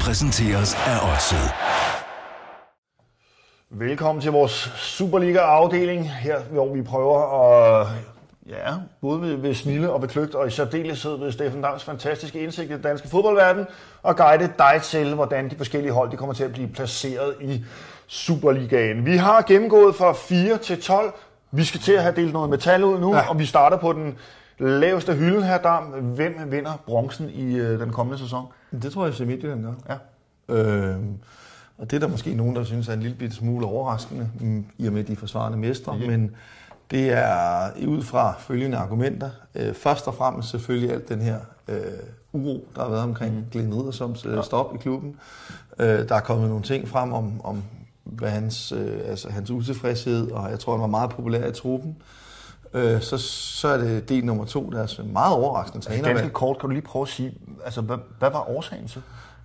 præsenteres af Odset. Velkommen til vores Superliga-afdeling, her hvor vi prøver at, både ved snilde og ved kløgt, og i særdeleshed ved Steffen Dams fantastiske indsigt i den danske fodboldverden, og guide dig til, hvordan de forskellige hold de kommer til at blive placeret i Superligaen. Vi har gennemgået fra 4 til 12. Vi skal til at have delt noget metal ud nu, og vi starter på den laveste hylde her, Dam. Hvem vinder bronzen i den kommende sæson? Det tror jeg, FC Midtjylland gør. Ja. Og det er der måske nogen, der synes er en lille bitte smule overraskende, i og med de forsvarende mestre, men det er ud fra følgende argumenter. Først og fremmest selvfølgelig alt den her uro, der har været omkring Glenn Riddersoms stop i klubben. Der er kommet nogle ting frem om hvad hans utilfredshed, og jeg tror, han var meget populær i truppen. Så er det del nummer 2, der er meget overraskende træner. Ganske kort, kan du lige prøve at sige, altså, hvad var årsagen til?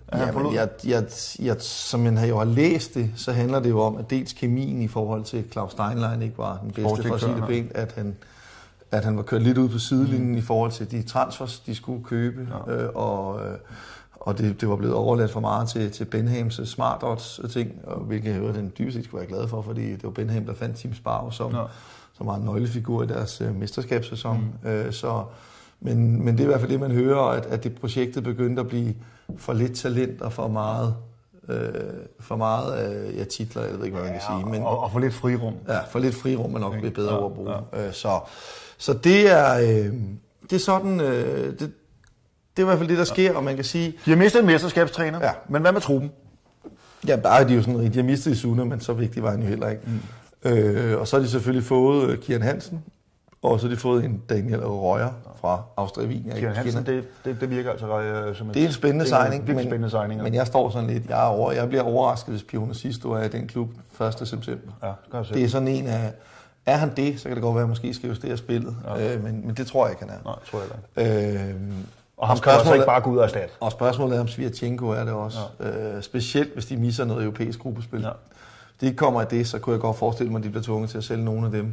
Som jeg jo har læst det, så handler det jo om, at dels kemien i forhold til Claus Steinlein ikke var den bedste, for at sige det pænt, at han var kørt lidt ud på sidelinjen i forhold til de transfers, de skulle købe, og det var blevet overladt for meget til Benhams smart odds ting, hvilket jo den dybest set skulle være glad for, fordi det var Benham, der fandt Tim Sparrow, som var en nøglefigur i deres mesterskabssæson. Men det er i hvert fald det, man hører, at det projektet begyndte at blive for lidt talent og for meget titler, jeg ved ikke, hvad man kan sige. Men, og for lidt frirum. Ja, for lidt frirum er nok et bedre ord at bruge. Så det er sådan, det er i hvert fald det, der sker, og man kan sige... De har mistet en mesterskabstræner, men hvad med truppen? Ja, der er de jo sådan, de har mistet i Suna, men så vigtig var han jo heller ikke. Og så har de selvfølgelig fået Kian Hansen, og så har de fået en Daniel Røjer fra Austria Wien. Kian Hansen, det virker altså som det er en spændende signing. Men jeg står sådan lidt, jeg bliver overrasket, hvis Pione Sisto er i den klub 1. september. Ja, det er sådan en af, er han det, så kan det godt være, at måske skal justere spillet. Men det tror jeg ikke, han er. Nej, tror jeg ikke. Og ham skal altså ikke bare gå ud og erstatte. Og spørgsmålet er, om Svirchenko er det også. Specielt, hvis de misser noget europæisk gruppespil. Ja. Hvis de ikke kommer af det, så kunne jeg godt forestille mig, at de bliver tvunget til at sælge nogle af dem.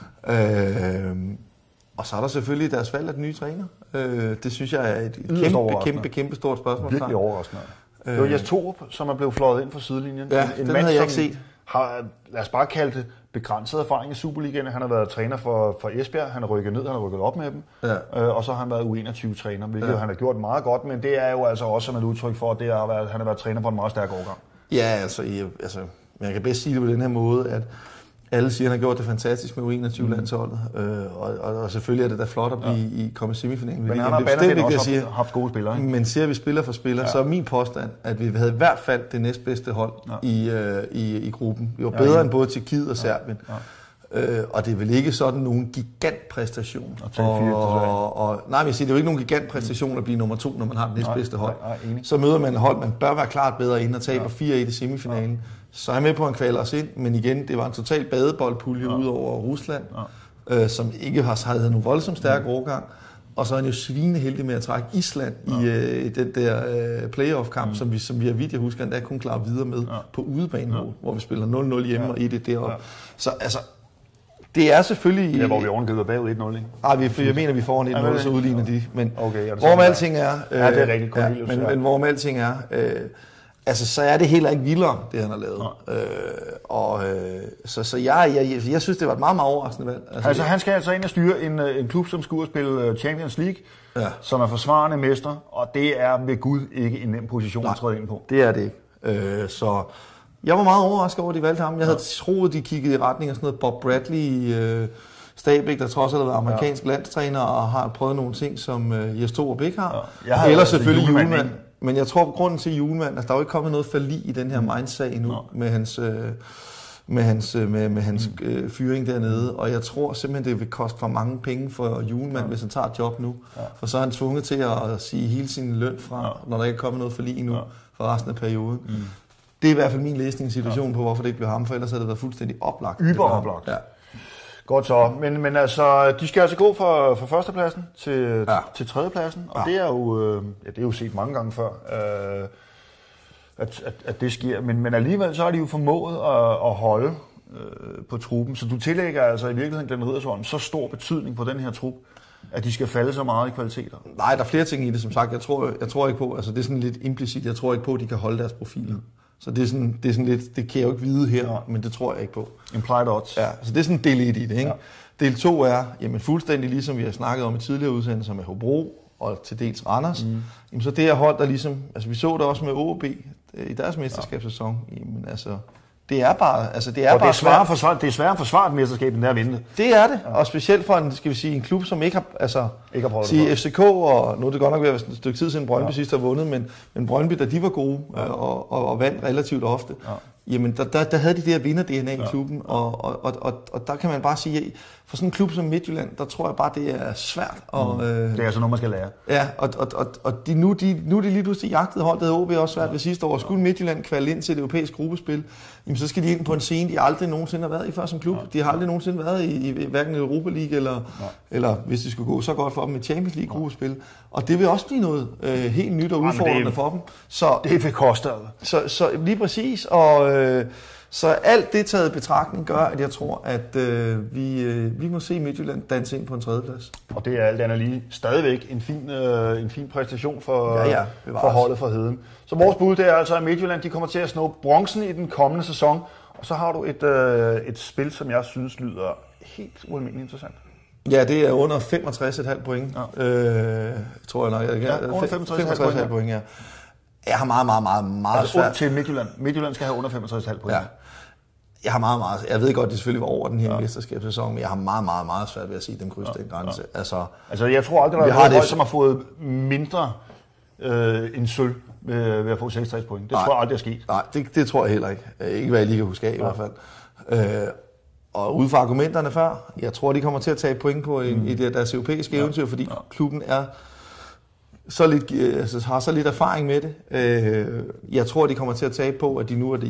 Og så er der selvfølgelig deres valg af den nye træner. Det synes jeg er et kæmpe stort spørgsmål. Virkelig overraskende. Det var Jes Torup, som er blevet fløjet ind fra sidelinjen. Ja, den havde jeg ikke set. Har, lad os bare kalde det, begrænset erfaring i Superligaen. Han har været træner for Esbjerg, han har rykket ned, han har rykket op med dem. Ja. Og så har han været U21-træner, hvilket han har gjort meget godt, men det er jo altså også som et udtryk for, at han har været træner på en meget stærk årgang. Ja, altså jeg kan bedst sige det på den her måde, at alle siger, at han har gjort det fantastisk med U21-landsholdet, og selvfølgelig er det da flot at komme i semifinalen. Men han har bestemt også haft gode spillere. Ikke? Men ser vi spiller for spiller, så er min påstand, at vi havde i hvert fald det næstbedste hold i gruppen. Vi var bedre end både Tjekkiet og Serbien. Og det er vel ikke sådan nogen gigantpræstation. Nej, jeg siger, det er jo ikke nogen gigantpræstation at blive nummer 2, når man har det næstbedste hold. Så møder man et hold, man bør være klart bedre ind og taber 4-1 i semifinalen. Så er jeg med på, at han kvaler os ind, men igen, det var en total badeboldpulje ud over Rusland, som ikke havde nogen voldsomt stærk årgang. Og så er han jo svineheldig med at trække Island i den der playoff-kamp, som vi har vidt, jeg husker, endda kun klarer videre med på udebane, hvor vi spiller 0-0 hjemme og 1-1 deroppe. Så altså, det er selvfølgelig... Ja, hvor vi ovenkøber bagud 1-0, ikke? Jeg mener, vi får en 1-0, så udligner de. Men hvorom alting er... Ja, det er rigtigt, Cornelius. Men hvorom alting er... så er det heller ikke vildere, det han har lavet. Så jeg synes, det var et meget, meget overraskende valg. Altså han skal altså ind og styre en klub, som skal ud og spille Champions League, som er forsvarende mester, og det er ved Gud ikke en nem position at træde ind på. Det er det ikke. Så jeg var meget overrasket over, at de valgte ham. Jeg havde troet, de kiggede i retning af sådan noget Bob Bradley, Stabæk, der trods alt har været amerikansk landstræner og har prøvet nogle ting, som Jes Torup ikke har. Eller selvfølgelig Julemand. Men jeg tror, på grunden til Julemand, altså der er jo ikke kommet noget forlig i den her Mainz-sag endnu med hans fyring dernede. Og jeg tror simpelthen, det vil koste for mange penge for Julemand, hvis han tager et job nu. For så er han tvunget til at sige hele sin løn fra, når der ikke er kommet noget forlig endnu for resten af perioden. Det er i hvert fald min læsningssituation på, hvorfor det ikke blev ham, for ellers havde det været fuldstændig oplagt. Oplagt. Ja. Godt så, men altså, de skal altså gå fra førstepladsen til tredjepladsen, og det er jo set mange gange før, at det sker, men alligevel så har de jo formået at holde på truppen, så du tillægger altså i virkeligheden Glenn Riddersholm så stor betydning på den her trup, at de skal falde så meget i kvaliteter? Nej, der er flere ting i det, som sagt. Jeg tror ikke på, altså det er sådan lidt implicit, jeg tror ikke på, at de kan holde deres profiler. Så det er sådan lidt, det kan jeg jo ikke vide her, men det tror jeg ikke på. Implied odds. Ja, så det er sådan del 1 i det, ikke? Ja. Del 2 er, jamen fuldstændig ligesom vi har snakket om i tidligere udsendelser med Hobro og til dels Randers. Jamen så det her hold, der ligesom, altså vi så det også med OB i deres mesterskabssæson, jamen altså, det er bare, altså det er bare svært. Det er svært at forsvare et mesterskab, end der at vinde. Det er det, og specielt for en, skal vi sige, en klub, som ikke har prøvet det. FCK, og nu er det godt nok været et stykke tid siden Brøndby sidst har vundet, men Brøndby, da de var gode og vandt relativt ofte, jamen der havde de det her vinder-DNA i klubben, og der kan man bare sige, for sådan en klub som Midtjylland, der tror jeg bare, det er svært. Det er altså noget, man skal lære. Ja, og nu er de lige pludselig jagtet hold, der havde OB også svært ved sidste år. Skulle Midtjylland kvalde ind til det europæiske gruppespil, jamen så skal de ind på en scene, de aldrig nogensinde har været i før som klub. De har aldrig nogensinde været i hverken Europa League, eller hvis det skulle gå så godt for dem, et Champions League gruppespil. Og det vil også blive noget helt nyt og udfordrende for dem. Så, det vil koste. Så lige præcis, og så alt det taget i betragtning gør, at jeg tror, at vi må se Midtjylland danse ind på en tredjeplads. Og det er alt andet lige stadigvæk en fin præstation for holdet for Heden. Så vores bud det er altså, at Midtjylland de kommer til at snå bronzen i den kommende sæson. Og så har du et spil, som jeg synes lyder helt ualmindeligt interessant. Ja, det er under 65,5 point. Tror jeg nok. Ja, under 65,5 point, ja. Jeg har meget svært. Altså til Midtjylland. Midtjylland skal have under 65,5 point. Ja. Jeg har meget. Jeg ved godt, det selvfølgelig var over den her mesterskabssæson, men jeg har meget svært ved at sige dem krydse den grænse. Altså jeg tror aldrig, der er noget hold, som har fået mindre end sølv ved at få 66 point. Det tror jeg aldrig er sket. Nej, det tror jeg heller ikke. Ikke hvad jeg lige kan huske af i hvert fald. Og ud fra argumenterne før, jeg tror, de kommer til at tage point på i deres europæiske eventyr, fordi klubben er så lidt, har så lidt erfaring med det. Jeg tror, de kommer til at tabe på, at de nu er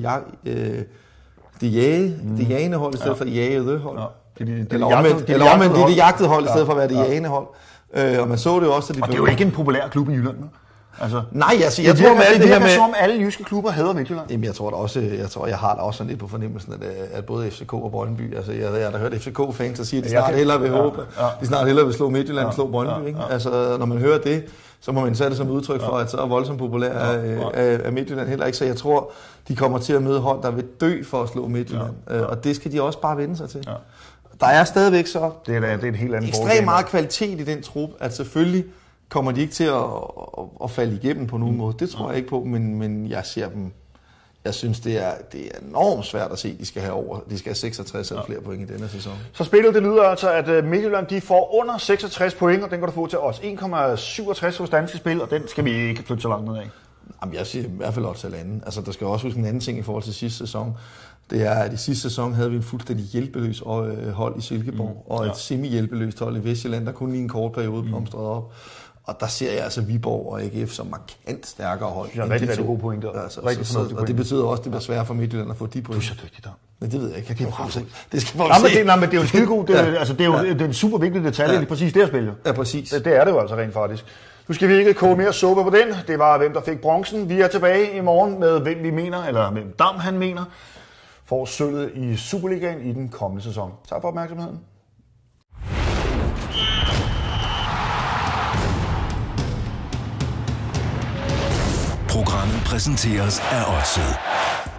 det jagende hold, i stedet for det jagede hold. Eller omvendt, det er det jagtede hold, i stedet for at være det jagende hold. Og man så det jo også, at og det er jo ikke en populær klub i Jylland. Altså, nej, jeg tror med det her med som alle jyske klubber hader Midtjylland. Jamen jeg tror da også, jeg har da også sådan lidt på fornemmelsen at både FCK og Brøndby, altså jeg har da hørt FCK-fans der siger, at de snart hellere vil håbe, de snart hellere vil slå Midtjylland og slå Brøndby, ikke? Altså når man hører det, så må man sætte det som udtryk for, at så er voldsomt populær er Midtjylland heller ikke, så jeg tror, de kommer til at møde hold, der vil dø for at slå Midtjylland, og det skal de også bare vende sig til. Der er stadigvæk så det er et helt andet ekstremt meget kvalitet i den trup, at selvfølgelig kommer de ikke til at falde igennem på nogen måde. Det tror jeg ikke på, men jeg ser dem. Jeg synes, det er enormt svært at se, de skal have 66 eller flere point i denne sæson. Så spillet det lyder altså, at Midtjylland de får under 66 point, og den kan du få til os 1,67 hos Danske Spil, og den skal vi ikke flytte så langt ned af. Jamen, jeg siger i hvert fald også til anden. Altså, der skal også huske en anden ting i forhold til sidste sæson. Det er, at i sidste sæson havde vi en fuldstændig hjælpeløs hold i Silkeborg, og et semi-hjælpeløst hold i Vestjylland, der kun lige en kort periode blomstrede op. Og der ser jeg altså Viborg og AGF som markant stærkere hold. Ja, rigtig gode point der. Altså, og det betyder også, at det bliver sværere for Midtjylland at få de point. Du er så dygtig der. Men det ved jeg ikke. Det skal folk se. Nej, men det er jo en skidegod. Det er en super vigtig detalje. Det er præcis det her spil. Ja, præcis. Det er det jo altså rent faktisk. Nu skal vi ikke koge mere suppe på den. Det var, hvem der fik bronzen. Vi er tilbage i morgen med, hvem vi mener, eller hvem Dam han mener, får sølvet i Superligaen i den kommende sæson. Tak for opmærksomheden. Programmet præsenteres af Odset.